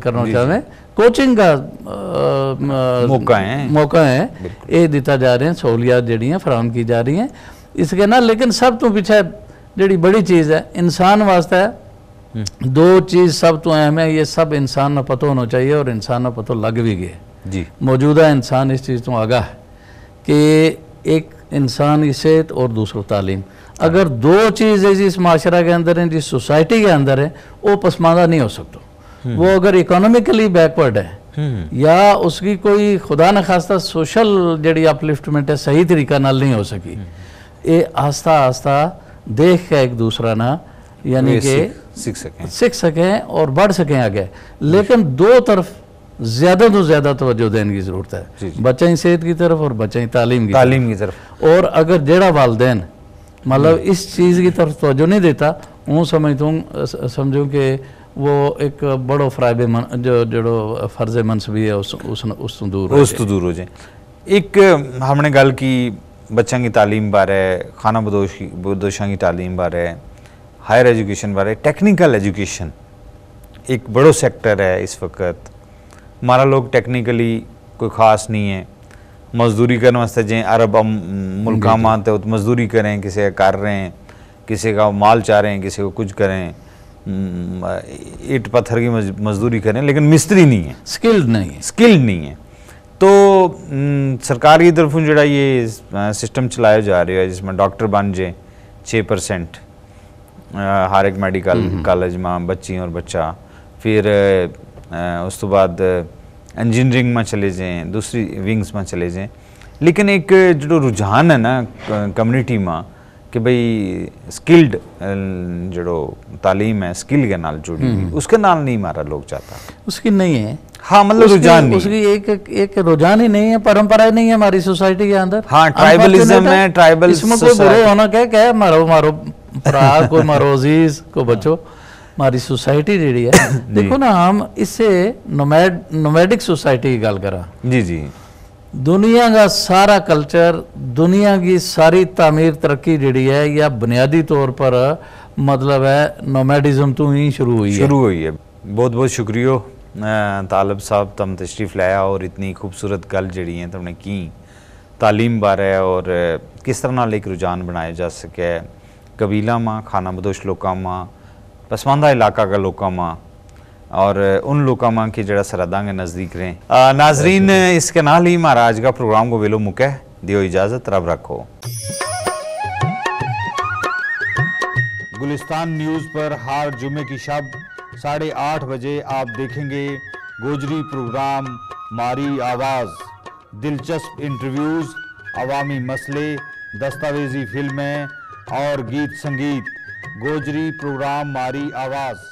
करना चाहते हैं, कोचिंग का मौका है ये दिता जा रहे हैं, सहूलियात जड़ियाँ फराहम की जा रही हैं इसके ना। लेकिन सब तो पीछे जड़ी बड़ी चीज़ है इंसान वास्ते है, दो चीज़ सब तो अहम है, ये सब इंसान ना पता होना चाहिए और इंसान ना पता लग भी गए जी। मौजूदा इंसान इस चीज़ तो आगाह है कि एक इंसान की सेहत और दूसरा तालीम, अगर दो चीज़ें जिस माशरा के अंदर हैं, जिस सोसाइटी के अंदर है, वो पसमानदा नहीं हो सकता। वो अगर इकोनॉमिकली बैकवर्ड है या उसकी कोई खुदा न खास्ता सोशल जड़ी अपलिफ्टमेंट है सही तरीका नाल नहीं हो सकी, ये आस्ता आस्ता देख के एक दूसरा ना यानी कि सीख सकें और बढ़ सकें आगे। लेकिन दो तरफ ज़्यादा तो ज़्यादा तवज्जो देने की ज़रूरत है, बच्चे की सेहत की तरफ और बच्चे की तालीम की तरफ। और अगर जेड़ा वालदैन मतलब इस चीज़ की तरफ तवज्जो नहीं देता, हूँ समझूँ कि वो एक बड़ो फ़राइब जो फ़र्ज़ मनसबी है उस तो दूर हो जाए। एक हमने गल की बच्चों की तालीम बारे, खाना बदोशा की तालीम बारे, हायर एजुकेशन बारे, टेक्निकल एजुकेशन एक बड़ो सेक्टर है इस वक्त। हमारा लोग टेक्निकली कोई ख़ास नहीं है, मजदूरी करने वास्ते जें अरब मुल्का मानते हो तो मजदूरी करें, किसी का कर रहे हैं, किसी का माल चाह रहे हैं, किसी को कुछ करें, ईट पत्थर की मजदूरी करें, लेकिन मिस्त्री नहीं है, स्किल्ड नहीं है। तो सरकार की तरफों जड़ा ये सिस्टम चलाया जा रहा है जिसमें डॉक्टर बन जाए 6% हर एक मेडिकल कॉलेज में बच्ची और बच्चा, फिर उस तो बाद इंजीनियरिंग में चले जाएँ, दूसरी विंग्स में चले जाएँ। लेकिन एक जो रुझान है ना कम्युनिटी में कि भाई स्किल्ड जो तालीम है स्किल के नाल जुड़ी हुई, उसके नाल नहीं हमारा लोग चाहता, उसकी नहीं है। हाँ मतलब रुझान नहीं, उसकी एक रुझान ही नहीं है, परंपरा नहीं है हमारी सोसाइटी के अंदर। हाँ ट्राइबलिज्म है, ट्राइबल इसमें कोई बुरा होना क्या मारो भरा कोई मारो अजीज को बचो, हमारी सोसाइटी जी है। देखो ना हम इससे नोमैडिक सोसाइटी की गल करा जी, दुनिया का सारा कल्चर, दुनिया की सारी तामीर तरक्की जी है या बुनियादी तौर पर मतलब है नोमैडिज्म तो ही शुरू हुई है। बहुत बहुत शुक्रिया तालिब साहब, तुम तशरीफ़ लाया और इतनी खूबसूरत गल जड़ी है तुमने की तालीम बारे और किस तरह नाल एक रुझान बनाया जा सके कबीला में, खाना बदोश लोगों में, पसमानदा इलाका का लोगों में और उन लोगों में कि जड़ा सरहदां के नज़दीक रहें। नाजरीन इसके नाल ही हमारा आज का प्रोग्राम को वेलो मुका है, दियो इजाज़त, रब रखो। गुलिस्तान न्यूज़ पर हर जुमे की शब 8:30 बजे आप देखेंगे गोजरी प्रोग्राम मारी आवाज़, दिलचस्प इंटरव्यूज़, अवामी मसले, दस्तावेजी फिल्में और गीत संगीत। गोजरी प्रोग्राम मारी आवाज़।